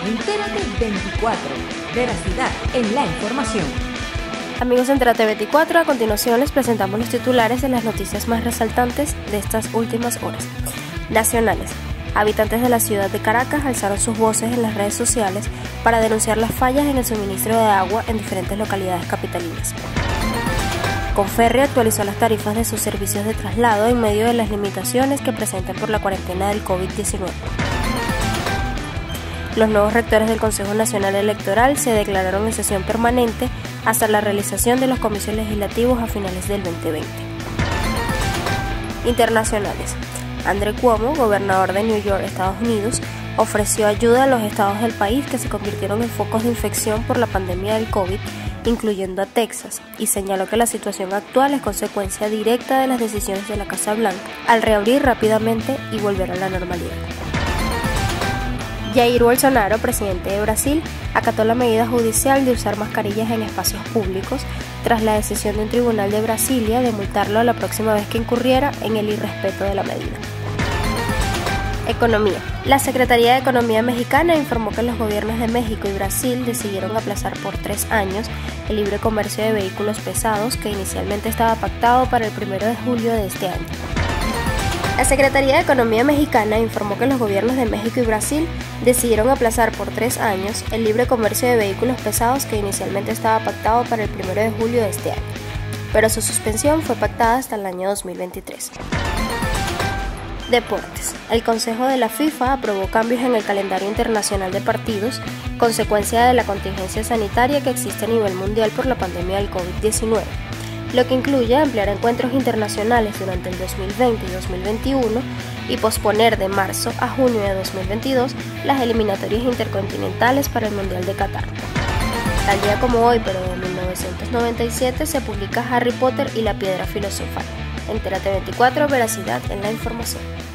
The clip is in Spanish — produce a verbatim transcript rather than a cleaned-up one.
Entérate veinticuatro, veracidad en la información. Amigos de Entérate veinticuatro, a continuación les presentamos los titulares de las noticias más resaltantes de estas últimas horas. Nacionales. Habitantes de la ciudad de Caracas alzaron sus voces en las redes sociales para denunciar las fallas en el suministro de agua en diferentes localidades capitalinas. Conferri actualizó las tarifas de sus servicios de traslado en medio de las limitaciones que presentan por la cuarentena del COVID diecinueve. Los nuevos rectores del Consejo Nacional Electoral se declararon en sesión permanente hasta la realización de los comicios legislativos a finales del veinte veinte. Internacionales. Andrew Cuomo, gobernador de New York, Estados Unidos, ofreció ayuda a los estados del país que se convirtieron en focos de infección por la pandemia del COVID, incluyendo a Texas, y señaló que la situación actual es consecuencia directa de las decisiones de la Casa Blanca al reabrir rápidamente y volver a la normalidad. Jair Bolsonaro, presidente de Brasil, acató la medida judicial de usar mascarillas en espacios públicos tras la decisión de un tribunal de Brasilia de multarlo la próxima vez que incurriera en el irrespeto de la medida. Economía. La Secretaría de Economía mexicana informó que los gobiernos de México y Brasil decidieron aplazar por tres años el libre comercio de vehículos pesados que inicialmente estaba pactado para el primero de julio de este año. La Secretaría de Economía mexicana informó que los gobiernos de México y Brasil decidieron aplazar por tres años el libre comercio de vehículos pesados que inicialmente estaba pactado para el primero de julio de este año, pero su suspensión fue pactada hasta el año dos mil veintitrés. Deportes. El Consejo de la FIFA aprobó cambios en el calendario internacional de partidos, consecuencia de la contingencia sanitaria que existe a nivel mundial por la pandemia del COVID diecinueve. Lo que incluye ampliar encuentros internacionales durante el dos mil veinte y dos mil veintiuno y posponer de marzo a junio de dos mil veintidós las eliminatorias intercontinentales para el Mundial de Qatar. Tal día como hoy, pero de mil novecientos noventa y siete, se publica Harry Potter y la Piedra Filosofal. Entérate veinticuatro, veracidad en la información.